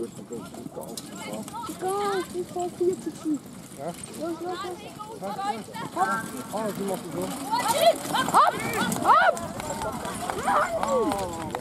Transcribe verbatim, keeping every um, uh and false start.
Rustig, rustig. Go. Go, die gewoon vier te zien. Ja? Los, los, los. Oh, die mag ik doen. Hop, hop.